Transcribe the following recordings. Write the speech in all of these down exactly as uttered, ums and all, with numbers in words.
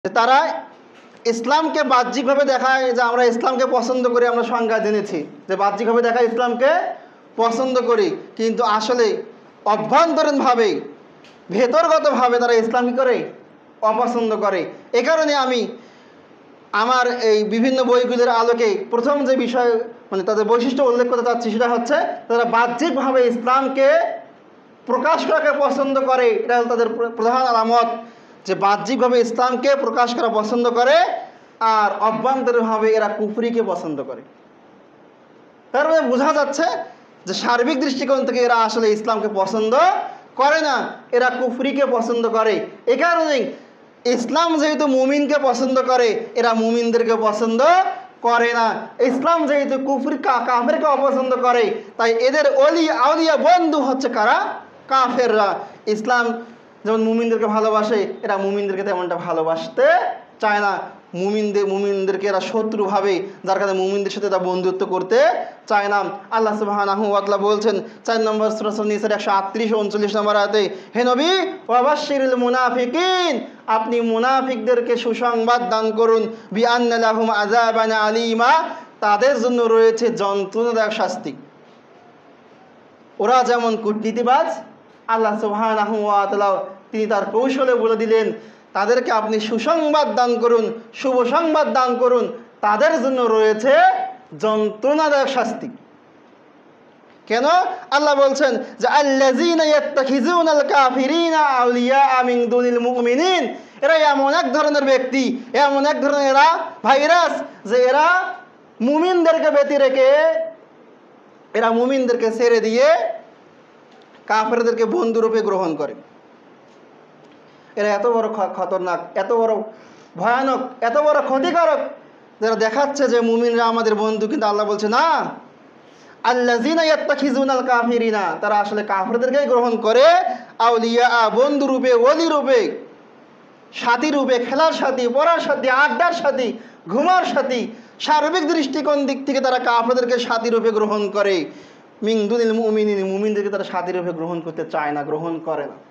তারা ইসলামকে বাহ্যিকভাবে দেখায় যে আমরা ইসলামকে পছন্দ করি। আমরা সংজ্ঞা জেনেছি যে বাহ্যিকভাবে দেখায় ইসলামকে পছন্দ করি, কিন্তু আসলে অভ্যন্তরীণভাবে ভেতরগতভাবে তারা ইসলাম কি করে অপছন্দ করে। এ কারণে আমি আমার এই বিভিন্ন বইগুলির আলোকে প্রথম যে বিষয় মানে তাদের বৈশিষ্ট্য উল্লেখ করতে চাচ্ছি সেটা হচ্ছে তারা বাহ্যিকভাবে ইসলামকে প্রকাশ করাকে পছন্দ করে। এটা হল তাদের প্রধান আলামত যে বাহ্যিকভাবে ইসলামকে প্রকাশ করা পছন্দ করে আর অভ্যন্তরীণভাবে এরা কুফরিকে পছন্দ করে। তার মানে বোঝা যাচ্ছে যে সার্বিক দৃষ্টিকোণ থেকে এরা আসলে ইসলামকে পছন্দ করে না, এরা কুফরিকে পছন্দ করে। এ কারণেই ইসলাম যেহেতু মুমিনকে পছন্দ করে, এরা মুমিনদেরকে পছন্দ করে না। ইসলাম যেহেতু কুফরি কাফেরকে অপছন্দ করে, তাই এদের অলি আউলিয়া বন্ধু হচ্ছে কারা? কাফেররা। ইসলাম যেমন মুমিনদেরকে ভালোবাসে, এরা মুমিনদেরকে তেমনটা ভালোবাসতে চায় না। মুমিনদের মুমিনদেরকে এরা শত্রু ভাবে, যার কারণে মুমিনদের সাথে এরা বন্ধুত্ব করতে চায় না। আল্লাহ সুবহানাহু ওয়া তাআলা বলছেন চার নম্বর সূরা নিসার একশো আটত্রিশ ও উনচল্লিশ নম্বর আয়াতে, হে নবী ওয়াবাশশিরিল মুনাফিকিন, আপনি মুনাফিকদেরকে সুসংবাদ দান করুন, বিআন্না লাহুম আযাবান আলীমা, তাদের জন্য রয়েছে যন্ত্রণাদায়ক শাস্তি। ওরা যেমন কূটনীতিবাজ, আল্লাহ সুবহানাহু ওয়া তাআলা তিনি তার কৌশলে বলে দিলেন তাদেরকে আপনি সুসংবাদ দান করুন, শুভ সংবাদ দান করুন, তাদের জন্য রয়েছে যন্ত্রণাদায়ক শাস্তি। কেন? আল্লাহ বলছেন যে আল্লাযীনা ইয়াত্তাখিযুনাল কাফিরিনা আউলিয়া মিন দুনিল মুমিনিন, এরা এমন এক ধরনের ব্যক্তি, এমন এক ধরনের এরা ভাইরাস যে এরা মুমিনদেরকে ব্যতি রেখে, এরা মুমিনদেরকে ছেড়ে দিয়ে কাফেরদেরকে বন্ধুরূপে গ্রহণ করে। এরা এত বড় খতরনাক, এত বড় ভয়ানক, এত বড় ক্ষতিকারক, যারা দেখাচ্ছে যে মুমিনরা আমাদের বন্ধু, কিন্তু আল্লাহ বলছে না, আল্লাযীনা ইয়াত্তাখিযুনাল কাফিরিনা, তারা আসলে কাফেরদেরকেই গ্রহণ করে আউলিয়া, বন্ধু রূপে, ওলি রূপে, সাথী রূপে, খেলার সাথী, পড়ার সাথী, আড্ডার সাথী, ঘুমার সাথী। সার্বিক দৃষ্টিকোণ দিক থেকে তারা কাফেরদেরকে সাথী রূপে গ্রহণ করে। মিন দুনিল মুমিনিন, মুমিনদেরকে তারা সাথী রূপে গ্রহণ করতে চায় না, গ্রহণ করে না।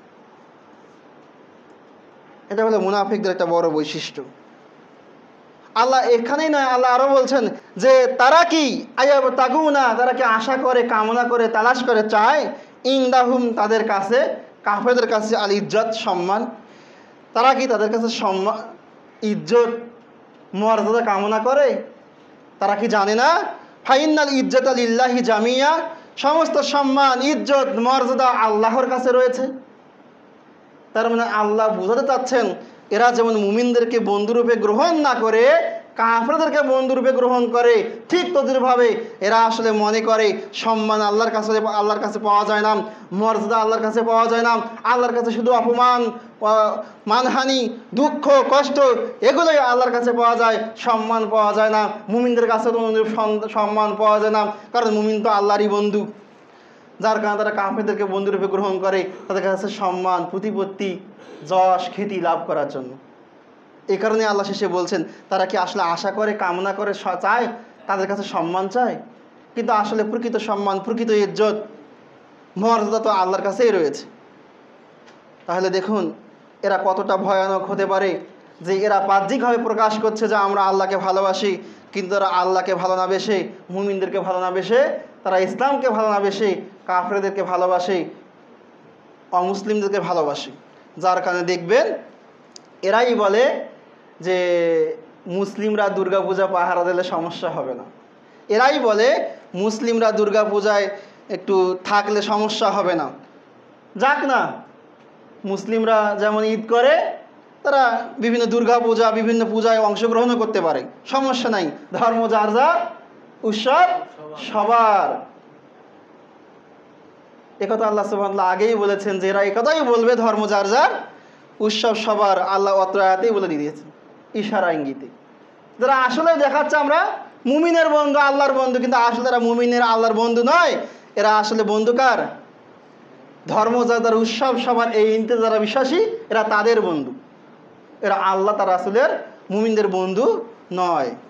এটা হলো মুনাফিকদের একটা বড় বৈশিষ্ট্য। আল্লাহ এখানেই নয়, আল্লাহ আরো বলছেন যে তারা কি আয়াব তাগুনা, তারা কি আশা করে, কামনা করে, তালাশ করে, চায় ইনদাহুম, তাদের কাছে, কাফেরদের কাছে আল ইজ্জত, সম্মান। তারা কি তাদের কাছে সম্মান, ইজ্জত, মর্যাদা কামনা করে? তারা কি জানে না ফাইনাল ইজ্জত লিল্লাহি জামিয়া, সমস্ত সম্মান, ইজ্জত, মর্যাদা আল্লাহর কাছে রয়েছে। তার মানে আল্লাহ বুঝাতে চাচ্ছেন এরা যেমন মুমিনদেরকে বন্ধুরূপে গ্রহণ না করে কাফেরদেরকে বন্ধুরূপে গ্রহণ করে, ঠিক তদ্রুপভাবে এরা আসলে মনে করে সম্মান আল্লাহর কাছে আল্লাহর কাছে পাওয়া যায় না, মর্যাদা আল্লাহর কাছে পাওয়া যায় না। আল্লাহর কাছে শুধু অপমান, মানহানি, দুঃখ, কষ্ট, এগুলোই আল্লাহর কাছে পাওয়া যায়, সম্মান পাওয়া যায় না। মুমিনদের কাছে তো সম্মান পাওয়া যায় না, কারণ মুমিন তো আল্লাহরই বন্ধু। যার কারণে তারা কাফেরদেরকে বন্ধুরূপে গ্রহণ করে তাদের কাছে সম্মান, প্রতিপত্তি, যশ, খ্যাতি লাভ করার জন্য। এই কারণে আল্লাহ শেষে বলছেন তারা কি আসলে আশা করে, কামনা করে, চায় তাদের কাছে সম্মান চায়? কিন্তু আসলে প্রকৃত সম্মান, প্রকৃত ইজ্জত, মর্যাদা তো আল্লাহর কাছেই রয়েছে। তাহলে দেখুন এরা কতটা ভয়ানক হতে পারে, যে এরা বাহ্যিকভাবে প্রকাশ করছে যে আমরা আল্লাহকে ভালোবাসি, কিন্তু তারা আল্লাহকে ভালো না বেশে, মুমিনদেরকে ভালো না বেশে, তারা ইসলামকে ভালো না বেশে কাফেরদেরকে ভালোবাসে, অমুসলিমদেরকে ভালোবাসে। যার কারণে দেখবেন এরাই বলে যে মুসলিমরা দুর্গাপূজা পাহারা দিলে সমস্যা হবে না। এরাই বলে মুসলিমরা দুর্গাপূজায় একটু থাকলে সমস্যা হবে না। যাক না, মুসলিমরা যেমন ঈদ করে, তারা বিভিন্ন দুর্গাপূজা, বিভিন্ন পূজায় অংশগ্রহণও করতে পারে, সমস্যা নাই। ধর্ম যার যার, উৎসব সবার। একথা আল্লাহ সুবহানাহু ওয়া তাআলা আগেই বলেছেন যে এরা একথাই বলবে, ধর্ম যার যার, উৎসব সবার। আল্লাহ অত্র আয়াতেই বলে দিয়েছেন ইশারা ইঙ্গিতে। যারা আসলে দেখাচ্ছে আমরা মুমিনের বন্ধু, আল্লাহর বন্ধু, কিন্তু আসলে তারা মুমিনের আল্লাহর বন্ধু নয়। এরা আসলে বন্ধু কার? ধর্ম যার যার, উৎসব সবার, এই ইনতে যারা বিশ্বাসী এরা তাদের বন্ধু। এরা আল্লাহ তার রাসূলের, মুমিনদের বন্ধু নয়।